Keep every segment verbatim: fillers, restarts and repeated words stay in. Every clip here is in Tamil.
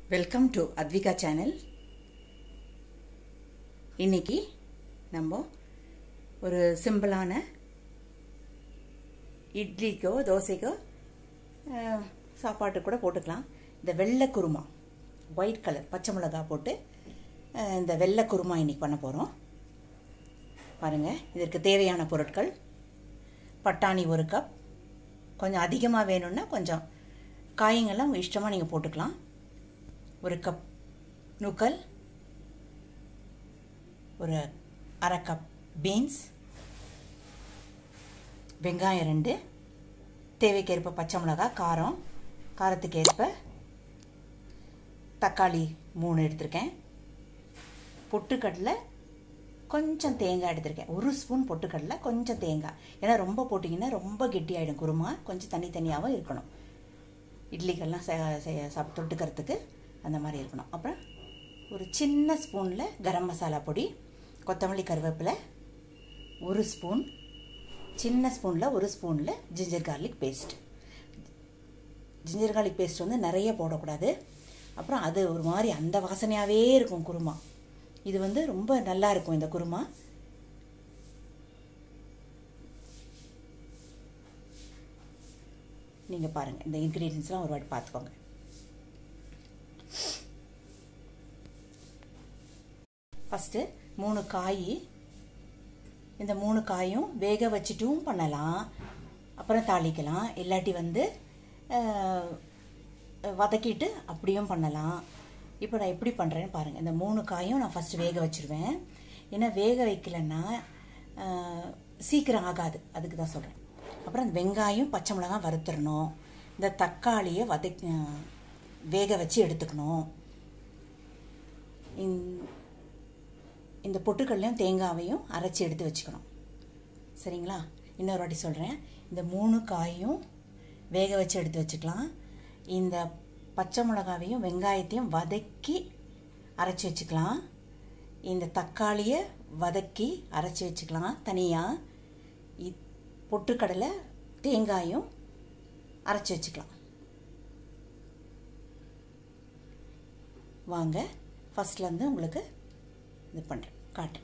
Welcome to Advika channel. இன்னைக்கு நம்ம ஒரு சிம்பிளான இட்லிக்கோ தோசைக்கோ சாப்பாட்டு கூட போட்டுக்கலாம். இந்த வெள்ளை குருமா, ஒயிட் கலர் பச்சை மிளகா போட்டு இந்த வெள்ளை குருமா இன்னைக்கு பண்ண போகிறோம். பாருங்கள், இதற்கு தேவையான பொருட்கள்: பட்டாணி ஒரு கப், கொஞ்சம் அதிகமாக வேணும்னா கொஞ்சம் காய்கள்லாம் உங்கள் இஷ்டமாக நீங்கள் போட்டுக்கலாம். ஒரு கப் நூக்கல், ஒரு அரை கப் பீன்ஸ், வெங்காயம் ரெண்டு, தேவைக்கேற்ப பச்சை மிளகாய், காரம் காரத்துக்கு ஏற்ப தக்காளி மூணு எடுத்திருக்கேன். பொட்டுக்கடலை கொஞ்சம் தேங்காய் எடுத்திருக்கேன், ஒரு ஸ்பூன் பொட்டுக்கடலை, கொஞ்சம் தேங்காய். ஏன்னா ரொம்ப போட்டிங்கன்னா ரொம்ப கெட்டியாயிடும் குருமா, கொஞ்சம் தனி தனியாகவும் இருக்கணும். இட்லிக்கெல்லாம் சாப்பிட்டு தொட்டுக்கிறதுக்கு அந்த மாதிரி இருக்கணும். அப்புறம் ஒரு சின்ன ஸ்பூனில் கரம் மசாலா பொடி, கொத்தமல்லி கருவேப்பிலை ஒரு ஸ்பூன், சின்ன ஸ்பூனில் ஒரு ஸ்பூனில் ginger garlic paste. Ginger garlic paste வந்து நிறைய போடக்கூடாது, அப்புறம் அது ஒரு மாதிரி அந்த வாசனையாகவே இருக்கும் குருமா. இது வந்து ரொம்ப நல்லா இருக்கும் இந்த குருமா. நீங்கள் பாருங்கள், இந்த இன்க்ரீடியன்ஸ்லாம் ஒரு வாட்டி பார்த்துக்கோங்க. ஃபஸ்ட்டு மூணு காய், இந்த மூணு காயும் வேக வச்சுட்டும் பண்ணலாம், அப்புறம் தாளிக்கலாம். இல்லாட்டி வந்து வதக்கிட்டு அப்படியும் பண்ணலாம். இப்போ நான் எப்படி பண்ணுறேன்னு பாருங்கள். இந்த மூணு காயும் நான் ஃபஸ்ட்டு வேக வச்சுருவேன். ஏன்னா வேக வைக்கலன்னா சீக்கிரம் ஆகாது, அதுக்கு தான் சொல்கிறேன். அப்புறம் அந்த வெங்காயம் பச்சை மிளகாய் வறுத்துடணும். இந்த தக்காளியை வதக்கி வேக வச்சு எடுத்துக்கணும். இந்த பொட்டுக்கடலையும் தேங்காவையும் அரைச்சி எடுத்து வச்சுக்கணும். சரிங்களா? இன்னொரு வாட்டி சொல்கிறேன். இந்த மூணு காயும் வேக வச்சு எடுத்து வச்சுக்கலாம். இந்த பச்சை மிளகாவையும் வெங்காயத்தையும் வதக்கி அரைச்சி வச்சுக்கலாம். இந்த தக்காளியை வதக்கி அரைச்சி வச்சுக்கலாம் தனியாக. பொட்டுக்கடலை தேங்காயும் அரைச்சி வச்சுக்கலாம். வாங்க ஃபஸ்ட்லேருந்து உங்களுக்கு இது பண்ணுறேன், காட்டுறேன்.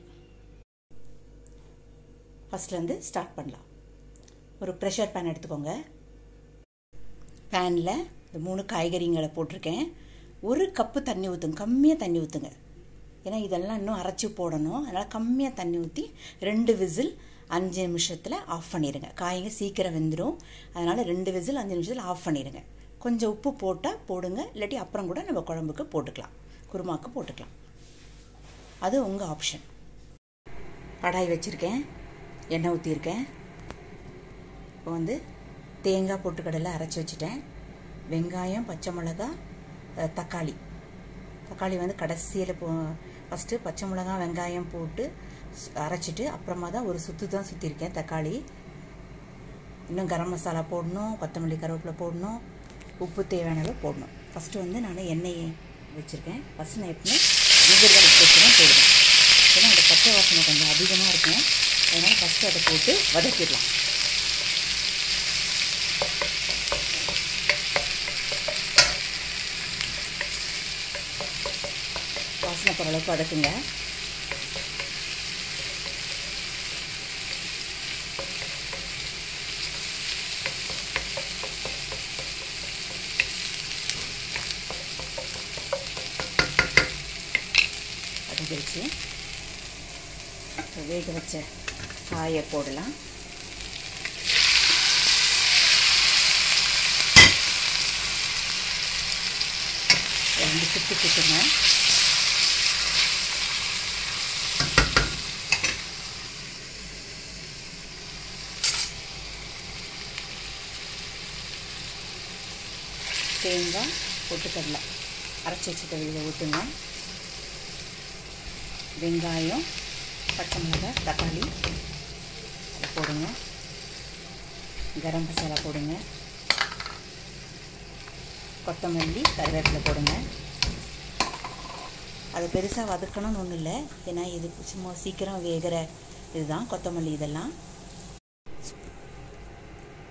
ஃபஸ்ட்லேருந்து ஸ்டார்ட் பண்ணலாம். ஒரு ப்ரெஷர் பேன் எடுத்துக்கோங்க. பேனில் இந்த மூணு காய்கறிங்களை போட்டிருக்கேன். ஒரு கப்பு தண்ணி ஊற்றுங்க, கம்மியாக தண்ணி ஊற்றுங்க. ஏன்னா இதெல்லாம் இன்னும் அரைச்சி போடணும், அதனால் கம்மியாக தண்ணி ஊற்றி ரெண்டு விசில் அஞ்சு நிமிஷத்தில் ஆஃப் பண்ணிடுங்க. காய்ங்க சீக்கிரம் வெந்துடும், அதனால் ரெண்டு விசில் அஞ்சு நிமிஷத்தில் ஆஃப் பண்ணிடுங்க. கொஞ்சம் உப்பு போட்டால் போடுங்க, இல்லாட்டி அப்புறம் கூட நம்ம குழம்புக்கு போட்டுக்கலாம், குருமாவுக்கு போட்டுக்கலாம். அது உங்கள் ஆப்ஷன். கடாய் வச்சுருக்கேன், எண்ணெய் ஊற்றிருக்கேன். இப்போ வந்து தேங்காய் பொட்டுக்கடலை அரைச்சி வச்சுட்டேன். வெங்காயம் பச்சை மிளகாய் தக்காளி, தக்காளி வந்து கடைசியில் போ ஃபஸ்ட்டு பச்சை மிளகாய் வெங்காயம் போட்டு அரைச்சிட்டு அப்புறமா தான் ஒரு சுற்று தான் சுற்றிருக்கேன் தக்காளி. இன்னும் கரம் மசாலா போடணும், கொத்தமல்லி கருவேப்பிலை போடணும், உப்பு தேவையான அளவு போடணும். ஃபஸ்ட்டு வந்து நான் எண்ணெய் வச்சுருக்கேன். ஃபஸ்ட்டு நான் எப்பவுமே ஜிஞ்சர் கார்லிக் பேஸ்ட் தான் போடுவேன். ஏன்னா அந்த பச்சை வாசனை கொஞ்சம் அதிகமாக இருக்கும், அதனால் ஃபஸ்ட்டு அதை போட்டு வதக்கிடலாம். வாசனை போகிற அளவுக்கு வதக்குங்க. வச்சு வேக வச்ச காயை போடலாம். ரெண்டு சுட்டு சுட்டுங்க. தேங்காய் பொட்டுக்கடலை அரைச்சி வச்சுட்ட வெளியில் ஊற்றுங்க. வெங்காயம் பச்சை மிளகாய் தக்காளி போடுங்க. கரம் மசாலா போடுங்க, கொத்தமல்லி கருவேப்பிலை போடுங்க. அது பெருசாக வதக்கணும்னு ஒன்றும் இல்லை, ஏன்னா இது சும்மா சீக்கிரம் வேகிற இதுதான் கொத்தமல்லி. இதெல்லாம்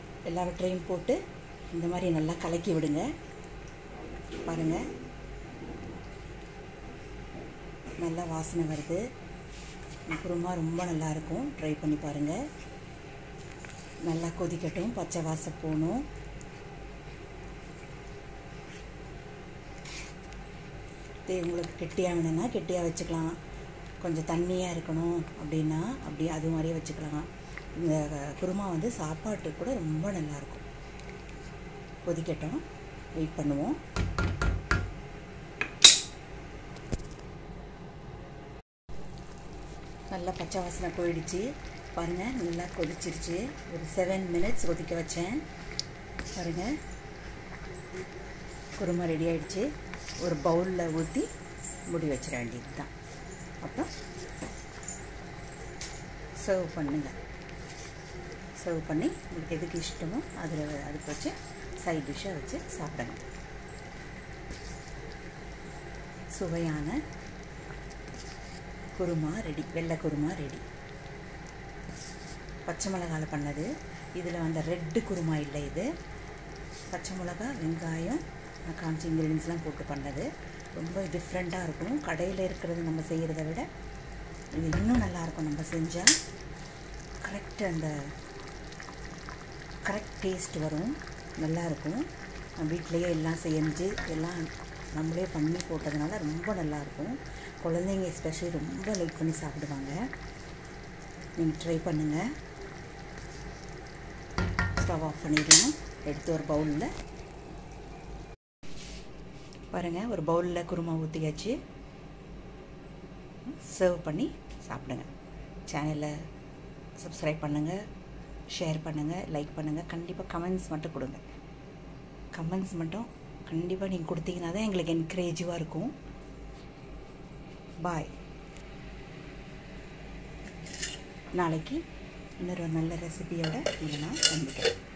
எல்லாவற்றையும் போட்டு இந்த மாதிரி நல்லா கலக்கி விடுங்க. பாருங்கள், நல்லா வாசனை வருது. குருமா ரொம்ப நல்லாயிருக்கும், ட்ரை பண்ணி பாருங்கள். நல்லா கொதிக்கட்டும், பச்சை வாசம் போகணும். உங்களுக்கு கெட்டியாக வேணும்னா கெட்டியாக வச்சுக்கலாம், கொஞ்சம் தண்ணியாக இருக்கணும் அப்படின்னா அப்படி அது மாதிரியே வச்சுக்கலாம். இந்த குருமா வந்து சாப்பாட்டுக்கு கூட ரொம்ப நல்லாயிருக்கும். கொதிக்கட்டும், வெயிட் பண்ணுவோம். நல்லா பச்சை வாசனை போயிடுச்சு பாருங்கள். நல்லா கொதிச்சிருச்சு. ஒரு செவன் மினிட்ஸ் கொதிக்க வச்சேன் பாருங்கள். குருமா ரெடி ஆகிடுச்சு. ஒரு பவுலில் ஊற்றி முடி வச்சிட வேண்டியது தான். அப்புறம் சர்வ் பண்ணுங்கள். சர்வ் பண்ணி உங்களுக்கு எதுக்கு இஷ்டமோ அதில் அதுக்கு வச்சு சைட் டிஷ்ஷாக வச்சு சாப்பிடுங்க. சுவையான குருமா ரெடி, வெள்ளை குருமா ரெடி. பச்சை மிளகாவில் பண்ணது. இதில் வந்து ரெட்டு குருமா இல்லை, இது பச்சை மிளகா, வெங்காயம், நான் காமிச்ச இன்க்ரீடியன்ஸ்லாம் போட்டு பண்ணது. ரொம்ப டிஃப்ரெண்ட்டாக இருக்கும். கடையில் இருக்கிறது நம்ம செய்கிறத விட இது இன்னும் நல்லாயிருக்கும். நம்ம செஞ்சால் கரெக்ட் அந்த கரெக்ட் டேஸ்ட் வரும், நல்லாயிருக்கும். வீட்டிலையே எல்லாம் செஞ்சு எல்லாம் நம்மளே பண்ணி போட்டதுனால ரொம்ப நல்லாயிருக்கும். குழந்தைங்க எஸ்பெஷலி ரொம்ப லைக் பண்ணி சாப்பிடுவாங்க. நீங்கள் ட்ரை பண்ணுங்கள். ஸ்டவ் ஆஃப் பண்ணிடலாம். எடுத்து ஒரு பவுலில் பாருங்கள், ஒரு பவுலில் குருமா ஊற்றியாச்சு. சர்வ் பண்ணி சாப்பிடுங்க. சேனலை சப்ஸ்கிரைப் பண்ணுங்கள், ஷேர் பண்ணுங்கள், லைக் பண்ணுங்கள். கண்டிப்பாக கமெண்ட்ஸ் மட்டும் கொடுங்க. கமெண்ட்ஸ் மட்டும் கண்டிப்பாக நீங்கள் கொடுத்தீங்கன்னா தான் எங்களுக்கு என்கரேஜிவாக இருக்கும். பாய். நாளைக்கு இன்னொரு நல்ல ரெசிபியோட இதை நான் சந்திக்கிறேன்.